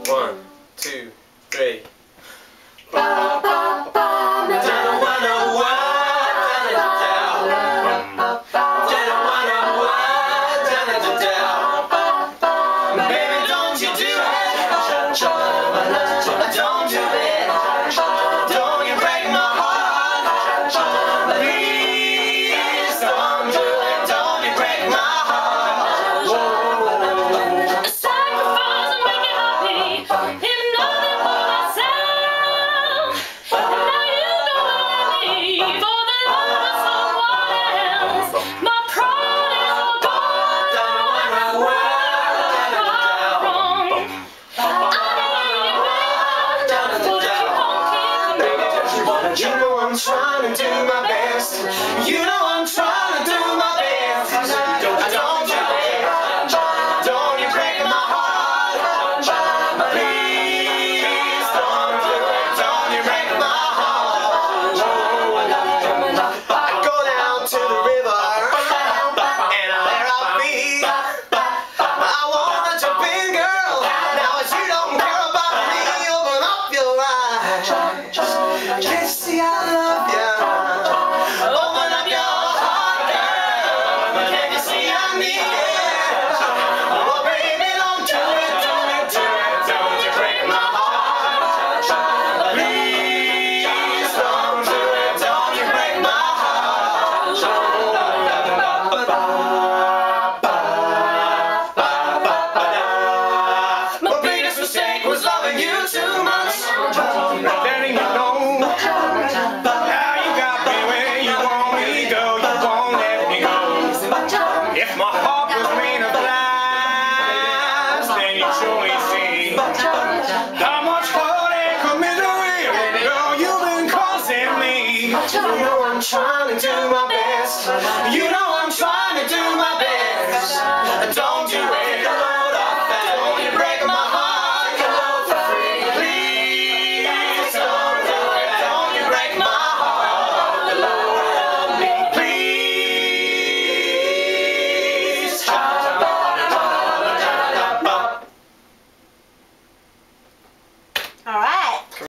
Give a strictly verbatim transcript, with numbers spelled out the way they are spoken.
One, two, three. Don't do it, don't you break my heart. Please don't do it, don't you break my heart. A sacrifice to make you happy, if nothing but myself. And now you don't let me for the love of someone else. My pride is all gone. Don't wanna work, wrong. you know I'm trying to do my best. You know I'm trying to do my best. Don't, don't you dare, don't you break my heart. Please don't do it, don't you break my heart. I go down to the river and there I'll be. I wanna jump in, girl. Now as you don't care about me, open up your eyes. Can't see I love you. Open up your heart, girl. Can't you see I need it? Oh, baby, don't do it, don't it, do it, don't you break my heart. Please don't do it, don't you break my heart. My biggest mistake was loving you too much. Letting you know. If my heart was made of glass, then you'd surely see how much heartache and misery, girl, you've been causing me. You know I'm trying to do my best. You know I'm trying to do my best. Don't